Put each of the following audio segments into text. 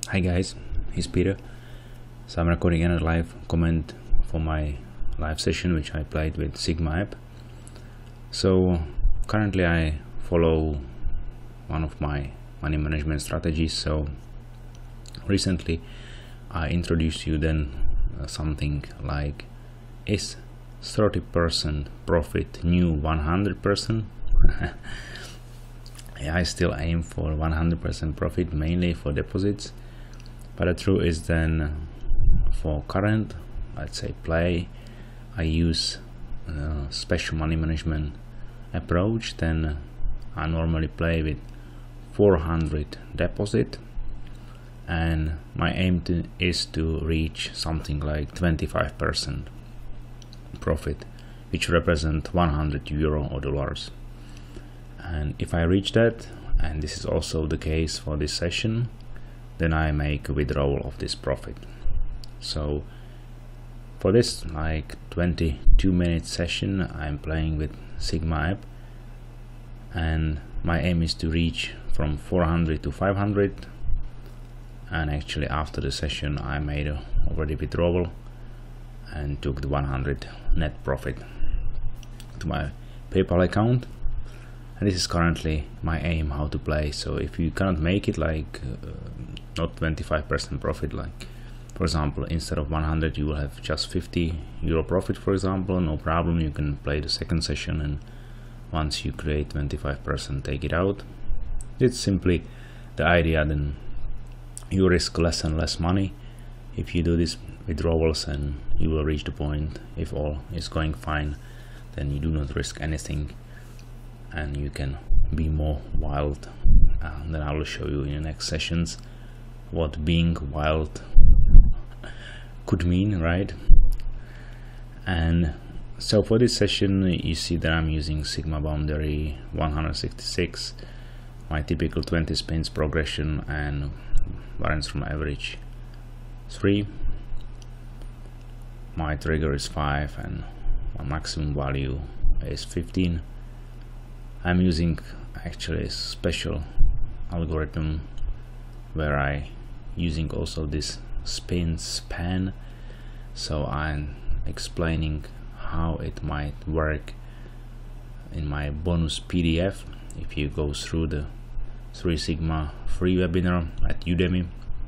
Hi guys, here's Peter. So I'm recording another live comment for my live session which I played with Sigma app. So currently I follow one of my money management strategies. So recently I introduced you then something like, is 30% profit new 100%? Yeah, I still aim for 100% profit, mainly for deposits, but the truth is then for current, let's say, play, I use special money management approach. Then I normally play with 400 deposit, and my aim is to reach something like 25% profit, which represent 100 euro or dollars. And if I reach that, and this is also the case for this session, then I make a withdrawal of this profit. So for this like 22-minute session, I'm playing with Sigma app, and my aim is to reach from 400 to 500. And actually after the session I made already withdrawal and took the 100 net profit to my PayPal account. And this is currently my aim how to play. So if you cannot make it like not 25% profit, like for example instead of 100 you will have just 50 euro profit, for example, no problem, you can play the second session, and once you create 25% take it out. It's simply the idea, then you risk less and less money if you do these withdrawals, and you will reach the point, if all is going fine, then you do not risk anything and you can be more wild. Then I will show you in the next sessions what being wild could mean, right? And so for this session you see that I'm using Sigma boundary 166, my typical 20 spins progression, and variance from average 3. My trigger is 5 and my maximum value is 15. I'm using actually a special algorithm where I using also this spin span, so I'm explaining how it might work in my bonus PDF. If you go through the 3 Sigma free webinar at Udemy,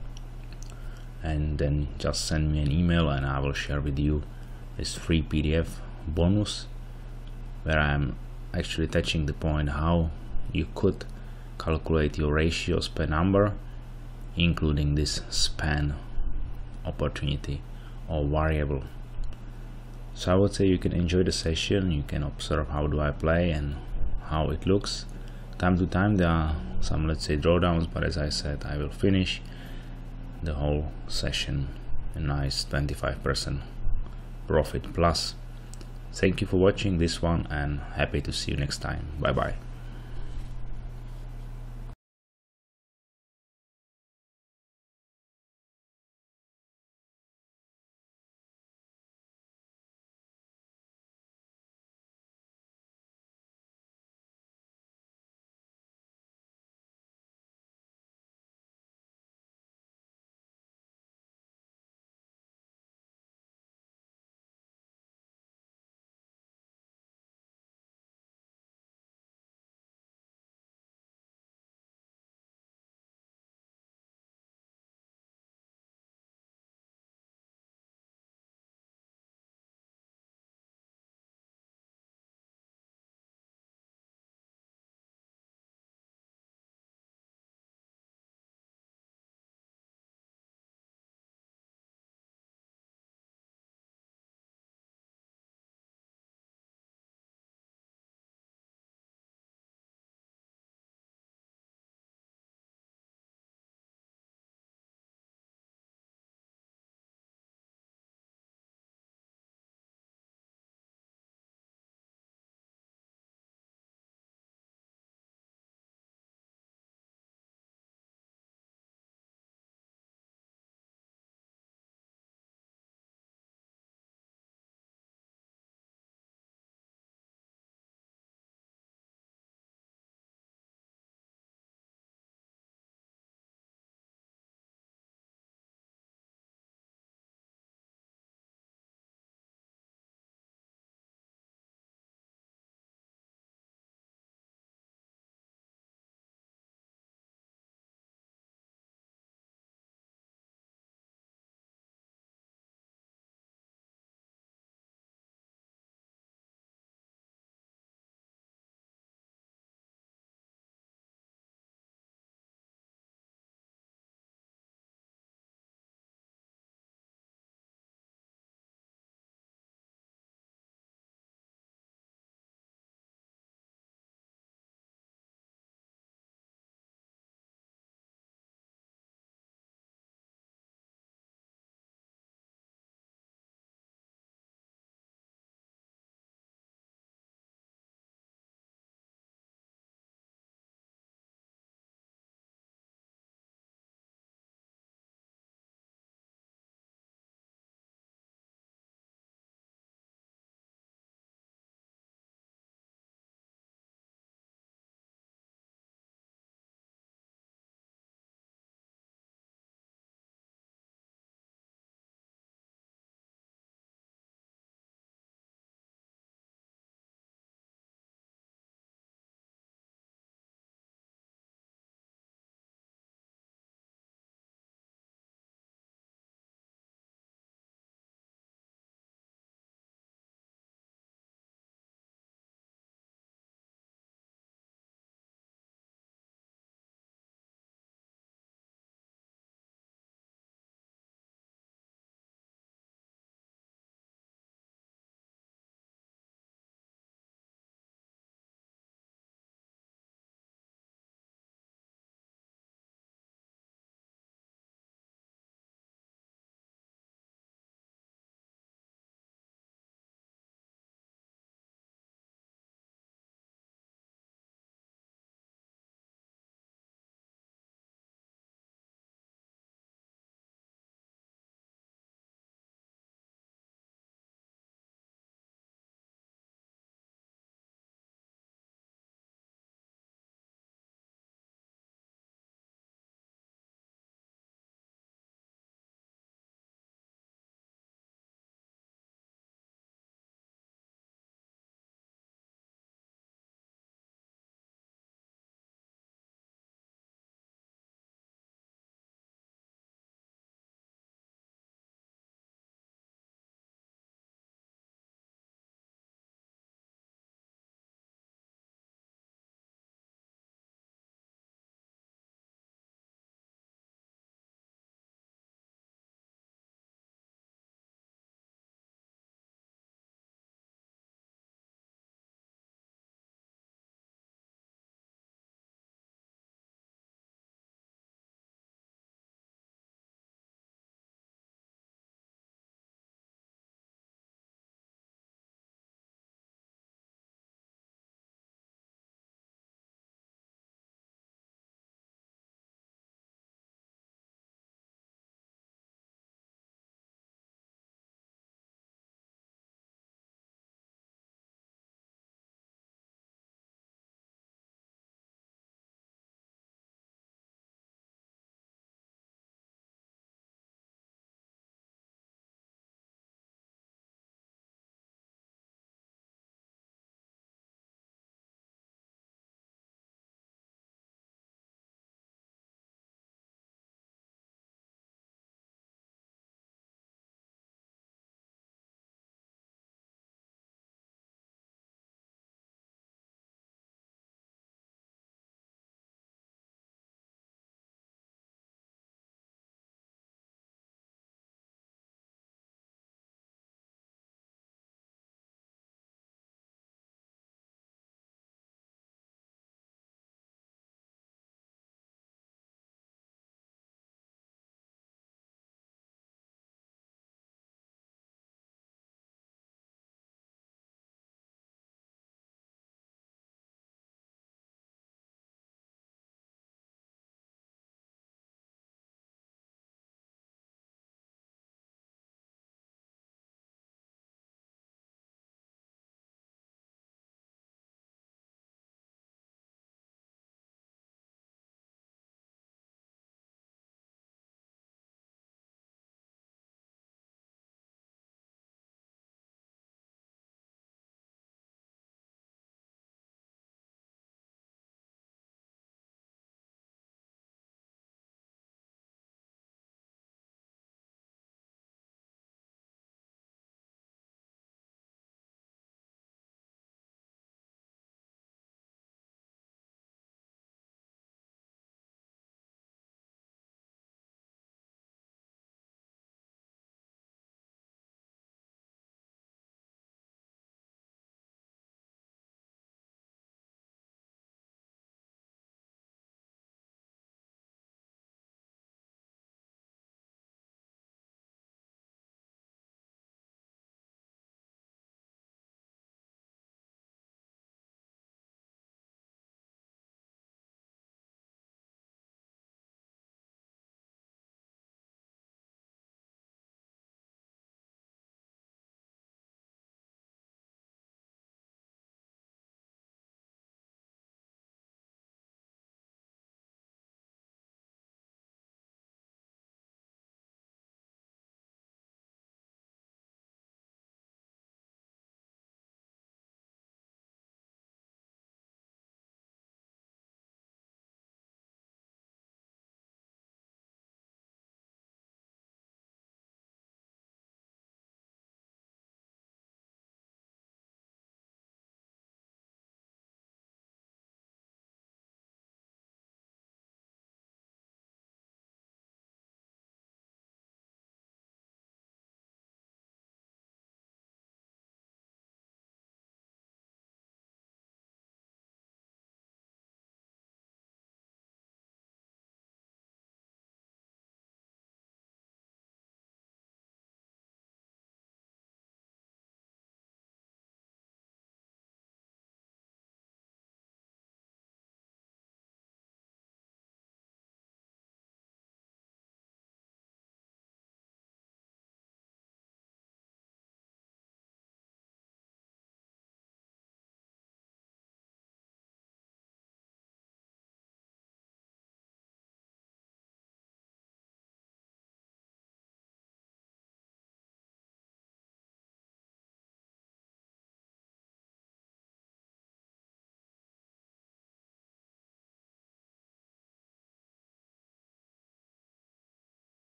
and then just send me an email and I will share with you this free PDF bonus where I'm actually touching the point how you could calculate your ratios per number, including this span opportunity or variable. So I would say you can enjoy the session, you can observe how do I play and how it looks. Time to time there are some, let's say, drawdowns, but as I said, I will finish the whole session a nice 25% profit plus. Thank you for watching this one, and happy to see you next time. Bye bye.